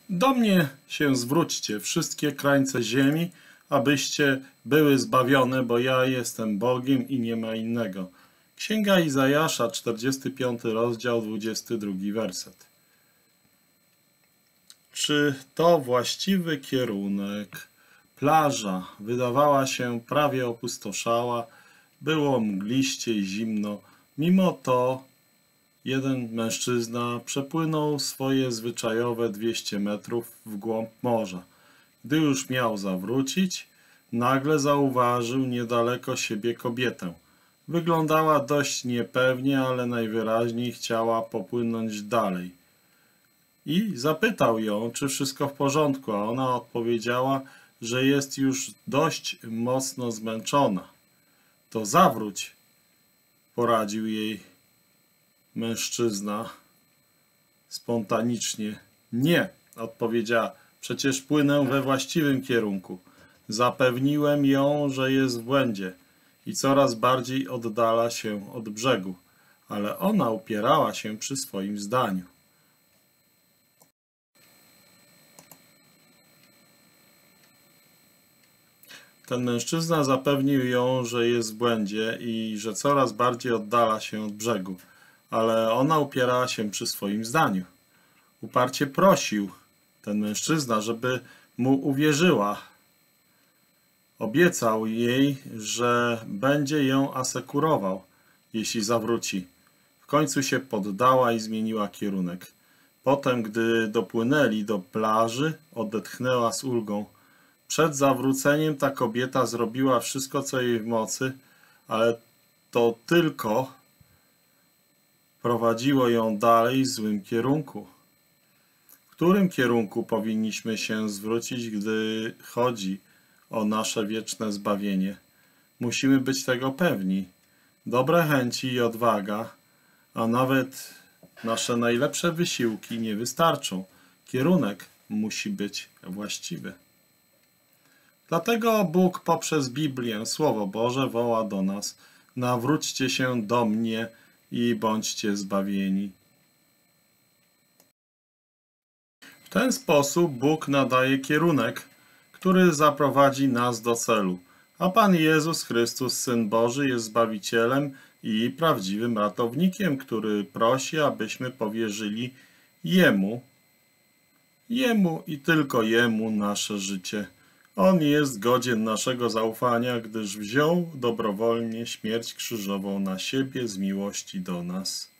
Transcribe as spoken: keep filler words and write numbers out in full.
Do mnie się zwróćcie, wszystkie krańce ziemi, abyście były zbawione, bo ja jestem Bogiem i nie ma innego. Księga Izajasza, czterdziesty piąty rozdział, dwudziesty drugi werset. Czy to właściwy kierunek? Plaża wydawała się prawie opustoszała, było mgliście i zimno. Mimo to jeden mężczyzna przepłynął swoje zwyczajowe dwieście metrów w głąb morza. Gdy już miał zawrócić, nagle zauważył niedaleko siebie kobietę. Wyglądała dość niepewnie, ale najwyraźniej chciała popłynąć dalej. I zapytał ją, czy wszystko w porządku, a ona odpowiedziała, że jest już dość mocno zmęczona. To zawróć, poradził jej mężczyzna spontanicznie. Nie, odpowiedziała, przecież płynę we właściwym kierunku. Zapewniłem ją, że jest w błędzie i coraz bardziej oddala się od brzegu, ale ona upierała się przy swoim zdaniu. Ten mężczyzna zapewnił ją, że jest w błędzie i że coraz bardziej oddala się od brzegu, ale ona upierała się przy swoim zdaniu. Uparcie prosił ten mężczyzna, żeby mu uwierzyła. Obiecał jej, że będzie ją asekurował, jeśli zawróci. W końcu się poddała i zmieniła kierunek. Potem, gdy dopłynęli do plaży, odetchnęła z ulgą. Przed zawróceniem ta kobieta zrobiła wszystko, co jej w mocy, ale to tylko prowadziło ją dalej w złym kierunku. W którym kierunku powinniśmy się zwrócić, gdy chodzi o nasze wieczne zbawienie? Musimy być tego pewni. Dobre chęci i odwaga, a nawet nasze najlepsze wysiłki nie wystarczą. Kierunek musi być właściwy. Dlatego Bóg poprzez Biblię, Słowo Boże, woła do nas: nawróćcie się do mnie i bądźcie zbawieni. W ten sposób Bóg nadaje kierunek, który zaprowadzi nas do celu. A Pan Jezus Chrystus, Syn Boży, jest Zbawicielem i prawdziwym ratownikiem, który prosi, abyśmy powierzyli Jemu, Jemu i tylko Jemu nasze życie. On jest godzien naszego zaufania, gdyż wziął dobrowolnie śmierć krzyżową na siebie z miłości do nas.